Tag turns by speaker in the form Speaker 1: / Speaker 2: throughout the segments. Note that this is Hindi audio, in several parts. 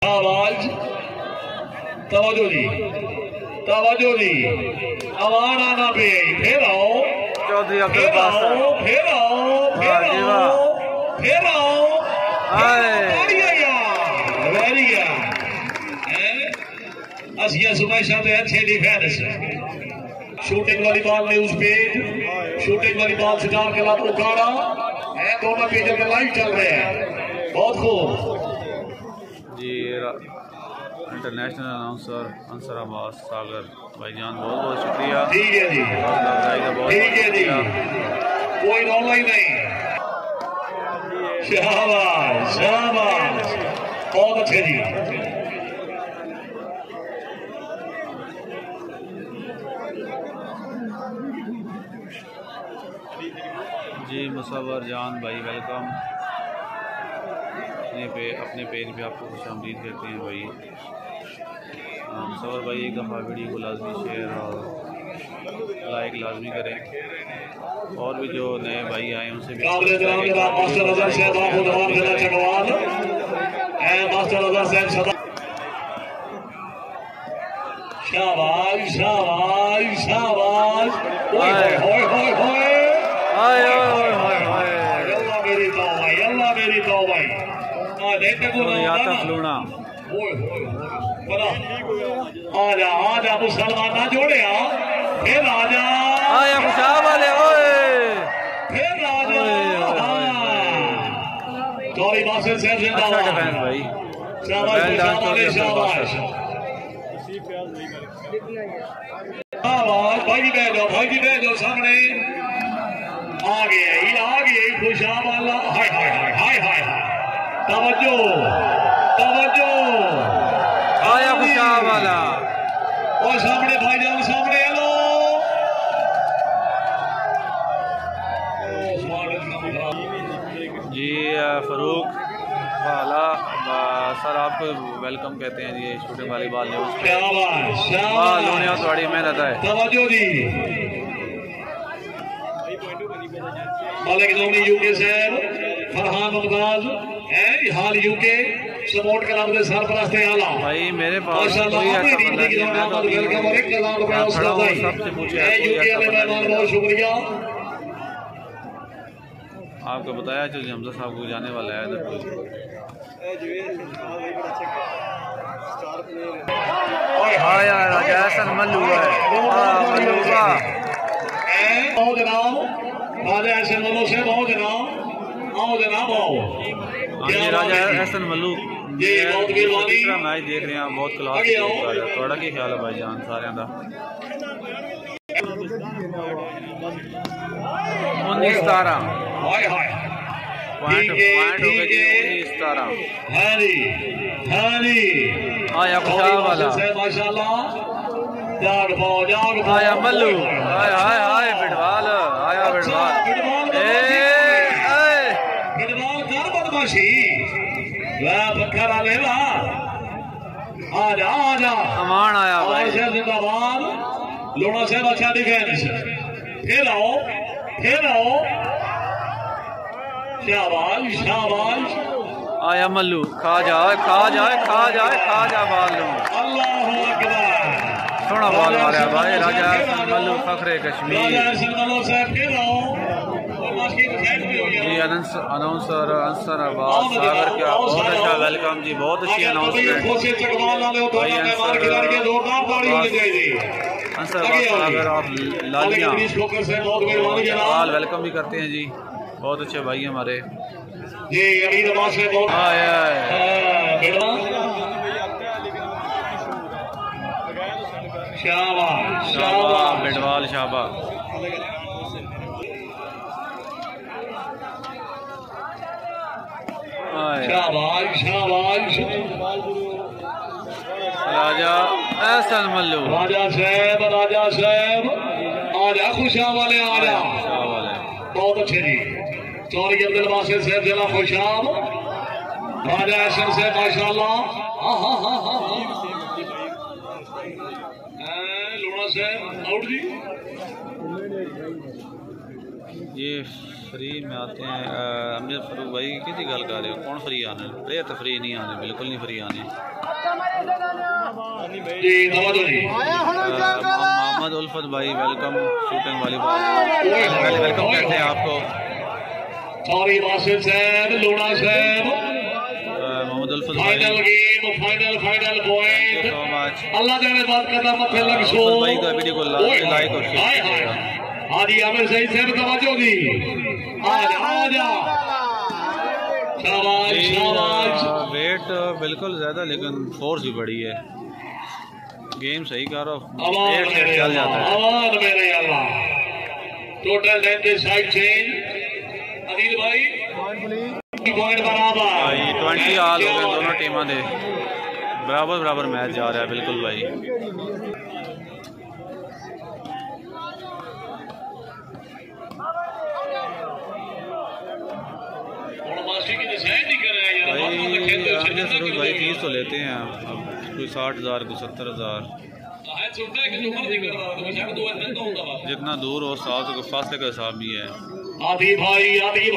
Speaker 1: आवाज तवज्जो जी, तवज्जो जी, आवाज आना पे फिर आओ
Speaker 2: चौधरी अब्दुल बासर,
Speaker 1: फिर आओ फिर आओ असलिया सुबह पे अच्छे defence. Shooting volleyball news page, shooting volleyball सितार के लाभ उखाड़ा है, दोनों पेजों में लाइव चल रहे हैं। बहुत खूब
Speaker 2: जी। इंटरनेशनल अनाउंसर अंसर अब्बास सागर भाईजान, बहुत बहुत शुक्रिया।
Speaker 1: ठीक है जी, ठीक है जी, कोई ऑनलाइन नहीं। शाबाश शाबाश, बहुत अच्छे जी।
Speaker 2: जी मुसव्वर जान भाई वेलकम, अपने पेज पे आपको खुशामदीद कहते हैं भाई। मुसव्वर भाई एक दफ़ा वीडियो को लाजमी शेयर और लाइक लाजमी करें, और भी जो नए भाई आए उनसे भी
Speaker 1: शाबाश शाबाश शाबाश। मेरी तो भाई आजा आजा मुसलमान ना जोड़े फिर आजा
Speaker 2: आया खुशाब वाले
Speaker 1: फिर आजा। चौरी बासिल साहब जिंदाबाद भाई, शाबाश शाबाश भाई जी बैठ जाओ, भाई जी बैठ जाओ, सामने आ गए खुशाब वाला। हाय हाय हाय हाय हाय, तवज्जो तवज्जो,
Speaker 2: आया खुशाब वाला
Speaker 1: और सामने भाईजान सामने। हेलो
Speaker 2: जी फरूक वाला सर, आपको वेलकम कहते हैं जी शूटिंग वाली बाल न्यूज़ पे। लोनिया थोड़ी मेहनत है।
Speaker 1: तवज्जो जी, मालिक यूके साहब फरहान मुमताज है हाल यूके सपोर्ट क्लब के सरपरस्त आला
Speaker 2: भाई। मेरे पास कोई ऐसा बंदा नहीं है, मैं तो सबसे पूछे
Speaker 1: बहुत शुक्रिया।
Speaker 2: आपको बताया चलिए हमजा साहब को जाने वाला है इधर राजा मल्लू है
Speaker 1: राजा एहसन मल्लू से बहुत जनाब आओ जनाब आओ।
Speaker 2: राजा एहसन मल्लू तीसरा मैच देख रहे हैं, बहुत क्लास। थोड़ा की ख्याल है भाईजान सारे का। 19-17 पॉइंट हो गए जी, 19-17। आया खुशाब वाला, आया मल्लू, आया हाय हाय बिडवाल, आया बिडवाल
Speaker 1: कर बदमाशी पत्थर आजा आजा।
Speaker 2: अमान आया भाई
Speaker 1: जिंदाबाद। लोना साहब अच्छा डिफेंस, फिर आओ फिर आओ, शाबाश शाबाश।
Speaker 2: आया मल्लू, खा जाए खा जाए खा जाए खा जा बाल लो।
Speaker 1: अल्लाहु अकबर,
Speaker 2: सोना बाल मारा भाई राजा मल्लू फखरे कश्मीर जी। अनाउंसर अंसर अब्बास सागर का बहुत अच्छा वेलकम जी, बहुत अच्छी अनाउंसमेंट अंसर अब्बास सागर आप लालिया हाल वेलकम भी करते हैं जी, बहुत अच्छे भाई हमारे
Speaker 1: जी। शाबाश शाबाश
Speaker 2: बिडवाल शाबाश।
Speaker 1: शाबाश शाबाश।
Speaker 2: राजा एहसन मल्लू,
Speaker 1: राजा साहब आजा खुशाब वाले आजा, बहुत अच्छे जी। चौधरी अब्दुल बासिल साहब जिला खुशाब, राजा एहसन साहब माशाल्लाह। लोना साहब आउट जी।
Speaker 2: ये फ्री में आते हैं। अमीर फरूक भाई किसी गल कर रहे हो, कौन फ्री आने? प्लेयर तो फ्री नहीं आने, बिल्कुल नहीं फ्री आने। मोहम्मद उल्फत भाई welcome shooting volleyball, welcome कहते हैं आपको।
Speaker 1: सॉरी वासिफ साहब, लोना साहब,
Speaker 2: मोहम्मद उल्फत भाई
Speaker 1: final game, final point. Allah जाने बात करना मत लग सो
Speaker 2: भाई का वीडियो को लाइक और शेयर कीजिएगा।
Speaker 1: हाजी आमिर सईद साहब तवज्जो दी, आजा शाबाश।
Speaker 2: वेट बिल्कुल ज्यादा लेकिन फोर्स भी बड़ी है। गेम सही करो, चल जाता है।
Speaker 1: टोटल टाइम के साइड चेंज अनिल भाई पॉइंट बराबर
Speaker 2: 20 ऑल हो गए दोनों टीमां दे, बराबर मैच जा रहा है बिल्कुल भाई। भाई फीस तो लेते हैं अब, कोई 60,000 कोई 70,000, जितना दूर हो साल तो फासले का हिसाब भी है।
Speaker 1: आदि भाई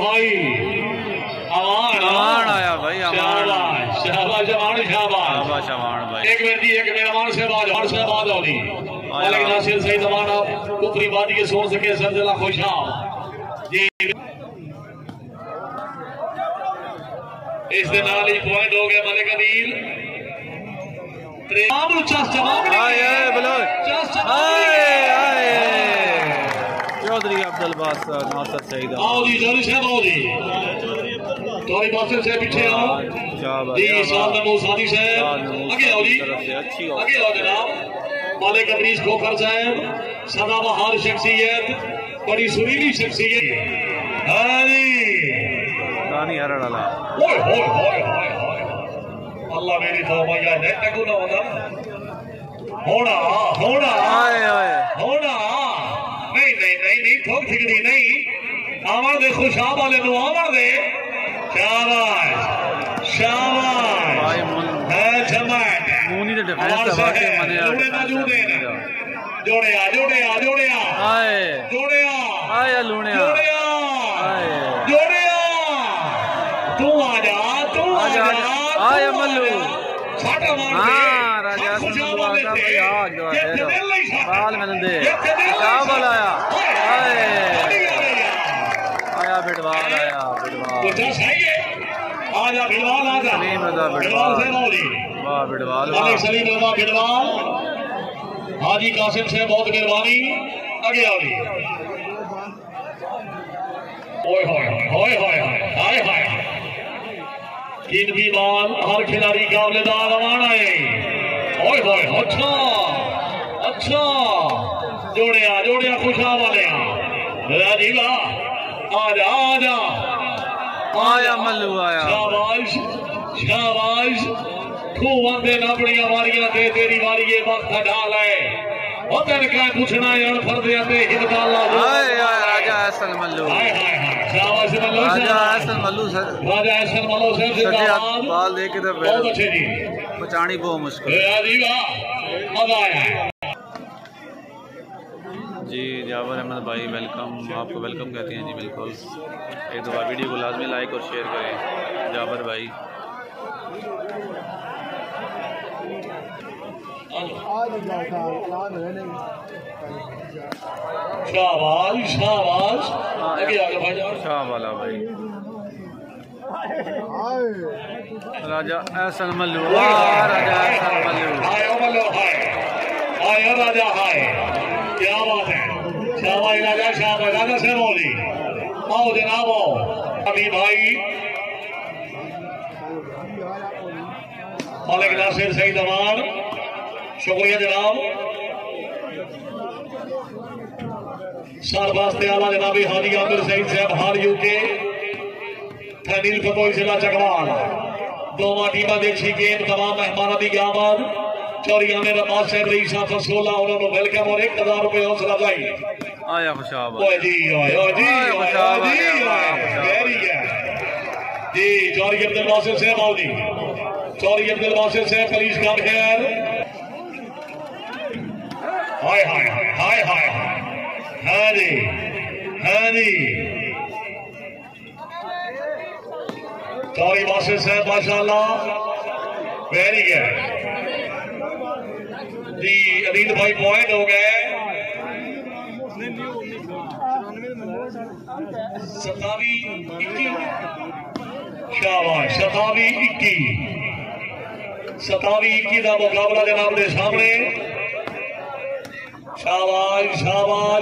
Speaker 1: अमान
Speaker 2: आया भाई,
Speaker 1: शाबाश
Speaker 2: भाई।
Speaker 1: एक मिनट अमान से बात हो रही नासिर सही जमाना ऊपरी वादी के सोच सके सरजला खुशहाल जी। इस दिन पॉइंट हो गया मलिक अदील।
Speaker 2: चौधरी अब्दुल बादशाह नासिर सईद
Speaker 1: से पीछे आओ जी। सादी साहब आगे आओ जी, आगे आओ जनाब। मालिक अदरीस खोखर साहब सदाबहार शख्सियत, बड़ी सुरीली शख्सियत। अल्लाह मेरी तौबा या नेट को ना होना नहीं ठोक ठिकड़ी नहीं। आवा दे खुशाब वाले नु आवा दे। शाबाश है जमात
Speaker 2: मूनी दे डिफेंस का वाकई मने
Speaker 1: जोड़िया
Speaker 2: आए लूणिया
Speaker 1: तू आजा
Speaker 2: आए मल्लू।
Speaker 1: हाँ
Speaker 2: राजा बाल मैंने दे क्या बाल आया बिटवाल आया सलीम रजा बिटवाल
Speaker 1: हाजी कासिम से बहुत मेहरबानी। आगे आओ जी। तीन भी बाल हर खिलाड़ी काबलेदार रवाना है। अच्छा जोड़िया खुशा वाले राजीवा
Speaker 2: आया मल्लू आया।
Speaker 1: शाबाश तू वंदे नबड़िया वारियां दे तेरी वारी वक्त ढाल है। तेन क्या पूछना है फर्दिया ते हिदकाला
Speaker 2: राजा हसन मल्लू
Speaker 1: राजा हसन मल्लू साहब
Speaker 2: बाल दे के
Speaker 1: बहुत अच्छे जी,
Speaker 2: बचानी बहुत मुश्किल जी। जावर अहमद भाई वेलकम, आपको वेलकम कहते हैं जी बिल्कुल। एक दफ़ा वीडियो को लाजमी लाइक और शेयर करें जावर भाई।
Speaker 1: शाबाश
Speaker 2: शाह वाला भाई राजा एहसन मल्लू। राजा एहसन मल्लू
Speaker 1: आया राजा हाय, क्या बात है। शाबाश राजा से बोली। आओ जनाब आओ। अभी भाई मालिक नासिर सईद अमान, शुक्रिया जनाब। सरवास्ते आला जनाबी हाजी आमिर सईद साहब हार यूके फैनिल फतोई जिला चकवाल दोवा टीमा देखी गेम तमाम मेहमान की आमद चौरी आमिर अब्बास साहब रईस साहब 16 उन्होंने वेलकम और 1000 रुपए हौसला अफजाई
Speaker 2: आया खुशाब
Speaker 1: जी चौरी अब्दुल बासिर साहब आओ जी। चौरी अब्दुल बासिर साहब पुलिस का खैर। हाय हाय हाय हाय हाय जी है जी चौरी बासिस है माशाल्लाह वेरी गुड जी अदील भाई पॉइंट हो गए 27-21 शाबाश 27-21 का मुकाबला जनाब के सामने शाबाश शाबाश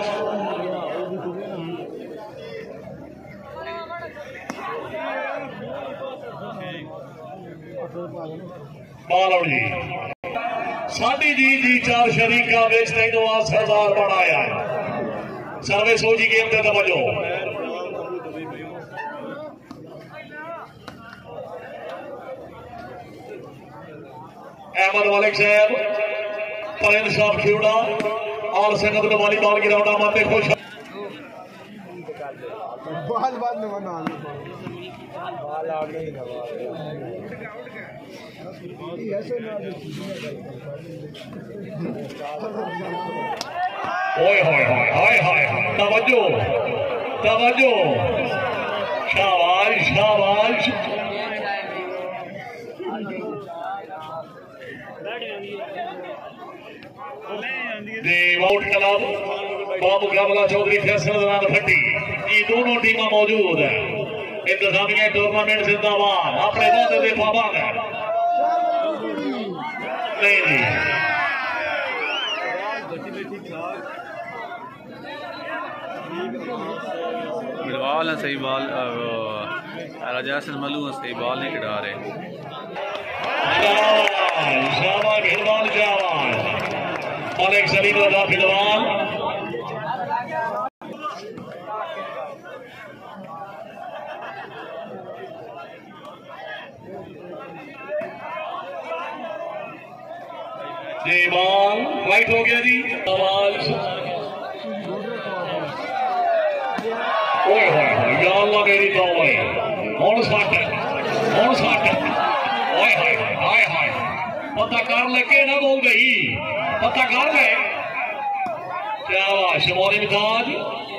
Speaker 1: बालो जी साडी जी 4 शरीका बेच तेनों सरदार बनाया है सर्विस हो जी गेम ते तवज्जो अहमद मलिक साहब परेन साहब खेड़ा और संगत वाली बॉल गिराउंड माते खुश
Speaker 3: बाल बाद में बना बाल आ गई ना
Speaker 1: ओए होए होए हाय हाय तवज्जो तवज्जो शाबाश शाबाश आउट क्लब बामुकाबला चौधरी फैसल फट्टी ये दोनों टीम मौजूद है इंतजामिया टूर्नामेंट जिंदाबाद अपने वादे के पाबंद है नहीं
Speaker 2: मिडवाल है सही बॉल राजा मलू सही बॉल नहीं खिला रहे
Speaker 1: शाबाश फिलवाल शाबाश मलिक सलीम रजा फिलवाल जी बॉल राइट हो गया जी सवाल ओए होए या अल्लाह मेरी तौबा हुन सट ओए हाय हाय हाय पता कर लेके ना बोल गई पता कर ले क्या शमोरी मिजाज